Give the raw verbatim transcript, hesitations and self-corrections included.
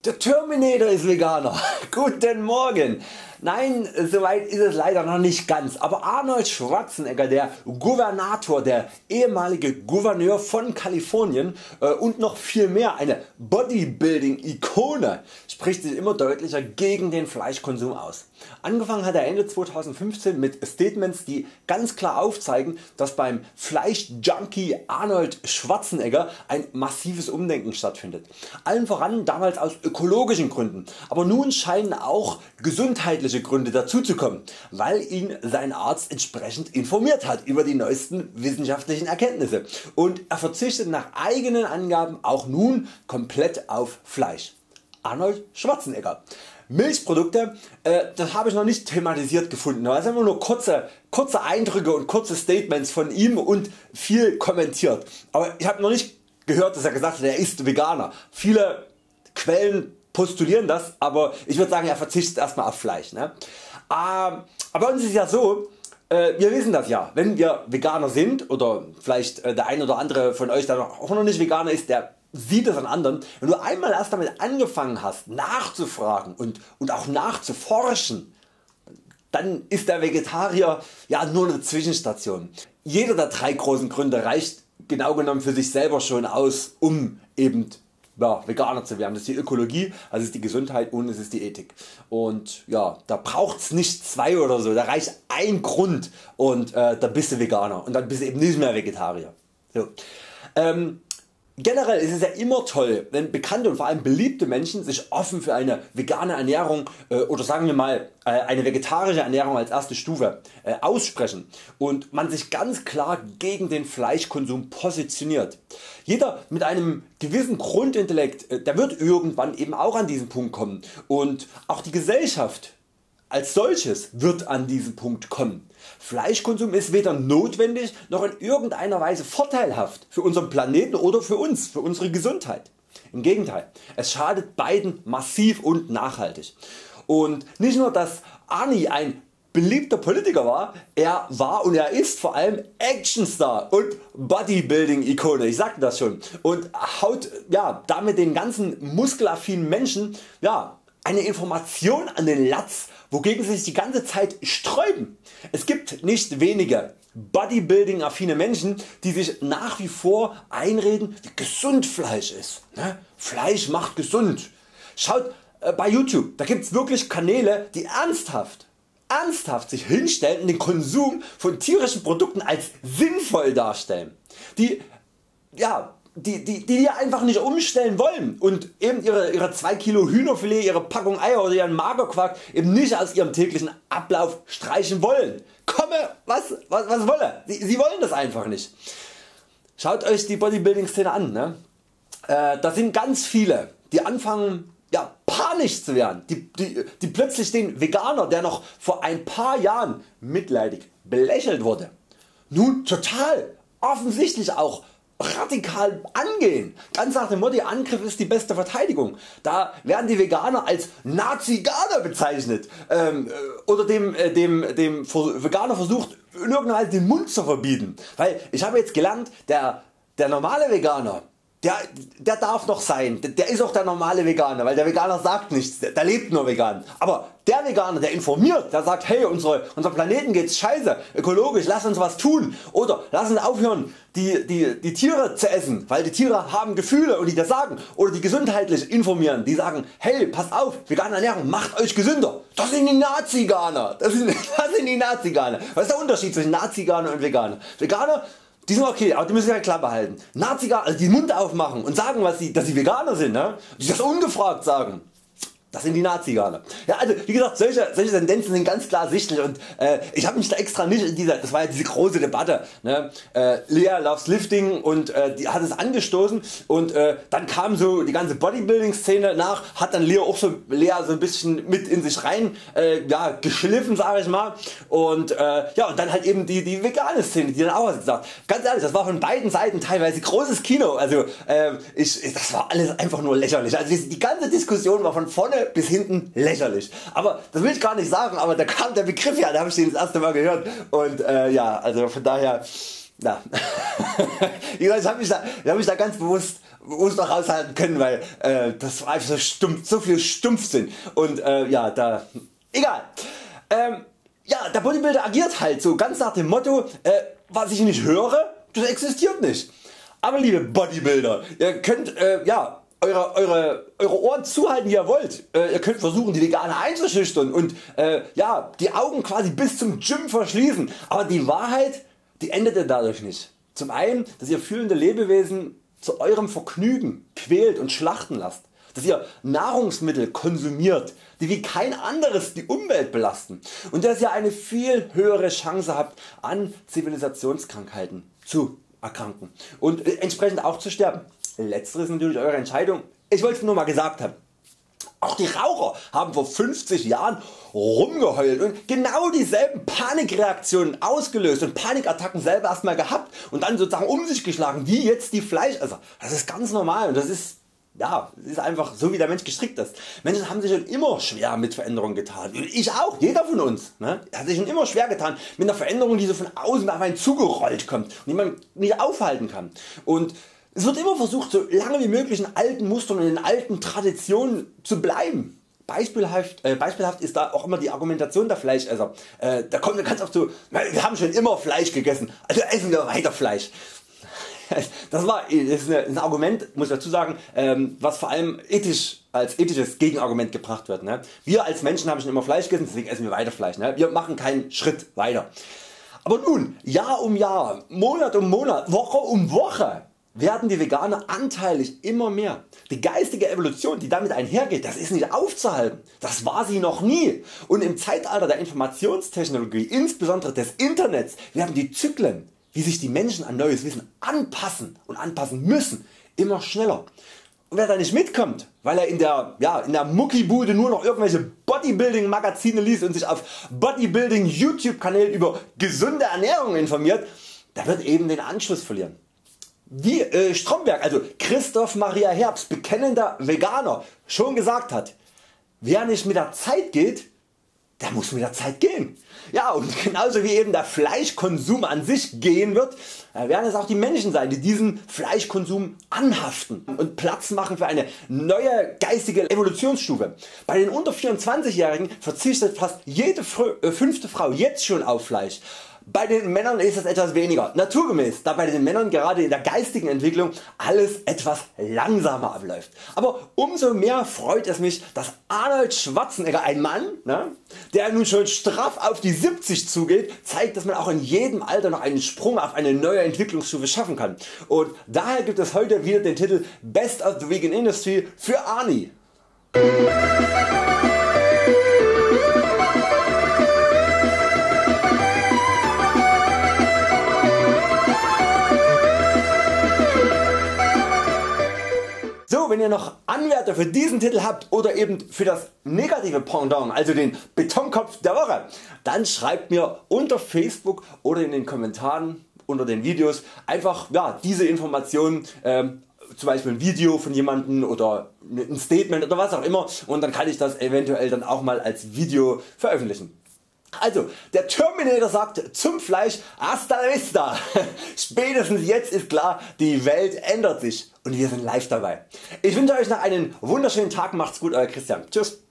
Der Terminator ist Veganer. Guten Morgen. Nein, soweit ist es leider noch nicht ganz, aber Arnold Schwarzenegger, der Gouvernator, der ehemalige Gouverneur von Kalifornien äh, und noch viel mehr, eine Bodybuilding Ikone, spricht sich immer deutlicher gegen den Fleischkonsum aus. Angefangen hat er Ende zweitausendfünfzehn mit Statements, die ganz klar aufzeigen, dass beim Fleischjunkie Arnold Schwarzenegger ein massives Umdenken stattfindet. Allen voran damals aus ökologischen Gründen, aber nun scheinen auch gesundheitliche Gründe dazuzukommen, weil ihn sein Arzt entsprechend informiert hat über die neuesten wissenschaftlichen Erkenntnisse, und er verzichtet nach eigenen Angaben auch nun komplett auf Fleisch. Arnold Schwarzenegger. Milchprodukte, äh, das habe ich noch nicht thematisiert gefunden, das sind immer nur kurze, kurze Eindrücke und kurze Statements von ihm und viel kommentiert, aber ich habe noch nicht gehört, dass er gesagt hat, er ist Veganer. Viele Quellen postulieren das, aber ich würde sagen, er verzichtet erstmal auf Fleisch. Ne? Aber bei uns ist es ja so, äh, wir wissen das ja, wenn wir Veganer sind, oder vielleicht äh, der ein oder andere von euch, der auch noch nicht Veganer ist, der sieht es an anderen, wenn du einmal erst damit angefangen hast nachzufragen und, und auch nachzuforschen, dann ist der Vegetarier ja nur eine Zwischenstation. Jeder der drei großen Gründe reicht genau genommen für sich selber schon aus, um eben ja, Veganer zu werden. Das ist die Ökologie, also ist die Gesundheit und es ist die Ethik. Und ja, da braucht es nicht zwei oder so, da reicht ein Grund und äh, dann bist du Veganer und dann bist du eben nicht mehr Vegetarier. So. Ähm, Generell ist es ja immer toll, wenn bekannte und vor allem beliebte Menschen sich offen für eine vegane Ernährung äh, oder sagen wir mal äh, eine vegetarische Ernährung als erste Stufe äh, aussprechen und man sich ganz klar gegen den Fleischkonsum positioniert. Jeder mit einem gewissen Grundintellekt, äh, der wird irgendwann eben auch an diesen Punkt kommen, und auch die Gesellschaft als solches wird an diesen Punkt kommen. Fleischkonsum ist weder notwendig noch in irgendeiner Weise vorteilhaft für unseren Planeten oder für uns, für unsere Gesundheit. Im Gegenteil, es schadet beiden massiv und nachhaltig. Und nicht nur dass Arnie ein beliebter Politiker war, er war und er ist vor allem Actionstar und Bodybuilding Ikone, ich sagte das schon, und haut ja, damit den ganzen muskelaffinen Menschen ja, eine Information an den Latz, wogegen sie sich die ganze Zeit sträuben. Es gibt nicht wenige Bodybuilding affine Menschen, die sich nach wie vor einreden, wie gesund Fleisch ist. Ne? Fleisch macht gesund. Schaut äh, bei YouTube, da gibt es wirklich Kanäle, die ernsthaft ernsthaft sich hinstellen und den Konsum von tierischen Produkten als sinnvoll darstellen. Die ja, Die, die, die einfach nicht umstellen wollen und eben ihre, ihre zwei Kilo Hühnerfilet, ihre Packung Eier oder ihren Magerquark eben nicht aus ihrem täglichen Ablauf streichen wollen. Komme was, was, was wolle, sie, sie wollen das einfach nicht. Schaut Euch die Bodybuilding Szene an. Ne? Äh, da sind ganz viele, die anfangen ja, panisch zu werden, die, die, die plötzlich den Veganer, der noch vor ein paar Jahren mitleidig belächelt wurde, nun total offensichtlich auch radikal angehen. Ganz nach dem Motto, Angriff ist die beste Verteidigung. Da werden die Veganer als Nazi-Ganer bezeichnet ähm, oder dem, äh, dem, dem Veganer versucht in irgendeiner Weise den Mund zu verbieten. Weil ich habe jetzt gelernt, der, der normale Veganer, Der, der darf noch sein, der ist auch der normale Veganer, weil der Veganer sagt nichts, der, der lebt nur vegan. Aber der Veganer, der informiert, der sagt, hey, unsere, unser Planeten geht's scheiße, ökologisch, lass uns was tun, oder lass uns aufhören die, die, die Tiere zu essen, weil die Tiere haben Gefühle und die das sagen, oder die gesundheitlich informieren, die sagen, hey, passt auf, vegane Ernährung macht euch gesünder. Das sind die Nazi-Ganer, das sind, das sind die Nazi-Ganer. Was ist der Unterschied zwischen Nazi-Ganer und Veganer? Veganer, die sind okay, aber die müssen ja klar behalten. Nazi-Ganer, also die den Mund aufmachen und sagen, was sie, dass sie Veganer sind, ne? Die das ungefragt sagen. Das sind die Nazi-Ganer. Ja, also wie gesagt, solche, solche Tendenzen sind ganz klar sichtlich, und äh, ich habe mich da extra nicht in dieser, das war ja diese große Debatte, ne? äh, Lea loves Lifting, und äh, die hat es angestoßen, und äh, dann kam so die ganze Bodybuilding Szene nach, hat dann Lea auch so, Lea so ein bisschen mit in sich rein äh, ja, geschliffen, sage ich mal, und äh, ja, und dann halt eben die, die vegane Szene, die dann auch was gesagt. Ganz ehrlich, das war von beiden Seiten teilweise großes Kino, also äh, ich, das war alles einfach nur lächerlich, also die, die ganze Diskussion war von vorne bis hinten lächerlich. Aber das will ich gar nicht sagen, aber da kam der Begriff ja, da habe ich den das erste Mal gehört, und äh, ja, also von daher, ja. Wie gesagt, ich habe mich, da, hab mich da ganz bewusst uns noch raushalten können, weil äh, das war einfach so stumpf, so viel Stumpfsinn und äh, ja, da, egal. Ähm, ja, der Bodybuilder agiert halt so ganz nach dem Motto, äh, was ich nicht höre, das existiert nicht. Aber liebe Bodybuilder, ihr könnt äh, ja Eure, eure, eure Ohren zuhalten wie ihr wollt, äh, ihr könnt versuchen die Veganer einzuschüchtern und äh, ja, die Augen quasi bis zum Gym verschließen, aber die Wahrheit die endet ihr dadurch nicht. Zum einen, dass ihr fühlende Lebewesen zu eurem Vergnügen quält und schlachten lasst, dass ihr Nahrungsmittel konsumiert, die wie kein anderes die Umwelt belasten und dass ihr eine viel höhere Chance habt an Zivilisationskrankheiten zu erkranken und entsprechend auch zu sterben. Letzteres ist natürlich Eure Entscheidung, ich wollte es nur mal gesagt haben. Auch die Raucher haben vor fünfzig Jahren rumgeheult und genau dieselben Panikreaktionen ausgelöst und Panikattacken selber erstmal gehabt und dann sozusagen um sich geschlagen wie jetzt die Fleischesser. Das ist ganz normal und das ist, ja, das ist einfach so wie der Mensch gestrickt ist. Menschen haben sich schon immer schwer mit Veränderungen getan. Und ich auch, jeder von uns ne, hat sich schon immer schwer getan mit einer Veränderung die so von außen auf einen zugerollt kommt und die man nicht aufhalten kann. Und es wird immer versucht so lange wie möglich in alten Mustern und in alten Traditionen zu bleiben. Beispielhaft, äh, beispielhaft ist da auch immer die Argumentation der Fleischesser. Äh, da kommt ganz oft so, wir haben schon immer Fleisch gegessen, also essen wir weiter Fleisch. Das war das ist ein Argument, muss ich dazu sagen, ähm, was vor allem ethisch als ethisches Gegenargument gebracht wird. Ne? Wir als Menschen haben schon immer Fleisch gegessen, deswegen essen wir weiter Fleisch. Ne? Wir machen keinen Schritt weiter. Aber nun, Jahr um Jahr, Monat um Monat, Woche um Woche werden die Veganer anteilig immer mehr. Die geistige Evolution die damit einhergeht, das ist nicht aufzuhalten, das war sie noch nie und im Zeitalter der Informationstechnologie, insbesondere des Internets, werden die Zyklen, wie sich die Menschen an neues Wissen anpassen und anpassen müssen, immer schneller. Und wer da nicht mitkommt, weil er in der, ja, in der Muckibude nur noch irgendwelche Bodybuilding Magazine liest und sich auf Bodybuilding YouTube Kanälen über gesunde Ernährung informiert, der wird eben den Anschluss verlieren. Wie äh, Stromberg, also Christoph Maria Herbst, bekennender Veganer, schon gesagt hat, wer nicht mit der Zeit geht, der muss mit der Zeit gehen. Ja, und genauso wie eben der Fleischkonsum an sich gehen wird, werden es auch die Menschen sein, die diesen Fleischkonsum anhaften und Platz machen für eine neue geistige Evolutionsstufe. Bei den unter vierundzwanzig Jährigen verzichtet fast jede fünfte Frau jetzt schon auf Fleisch. Bei den Männern ist es etwas weniger naturgemäß, da bei den Männern gerade in der geistigen Entwicklung alles etwas langsamer abläuft. Aber umso mehr freut es mich, dass Arnold Schwarzenegger, ein Mann, ne, der nun schon straff auf die siebzig zugeht, zeigt, dass man auch in jedem Alter noch einen Sprung auf eine neue Entwicklungsstufe schaffen kann. Und daher gibt es heute wieder den Titel Best of the Vegan Industry für Arnie. So, wenn ihr noch Anwärter für diesen Titel habt oder eben für das negative Pendant, also den Betonkopf der Woche, dann schreibt mir unter Facebook oder in den Kommentaren unter den Videos einfach ja, diese Informationen, ähm, zum Beispiel ein Video von jemandem oder ein Statement oder was auch immer, und dann kann ich das eventuell dann auch mal als Video veröffentlichen. Also, der Terminator sagt zum Fleisch hasta la vista. Spätestens jetzt ist klar, die Welt ändert sich und wir sind live dabei. Ich wünsche Euch noch einen wunderschönen Tag, macht's gut, Euer Christian. Tschüss.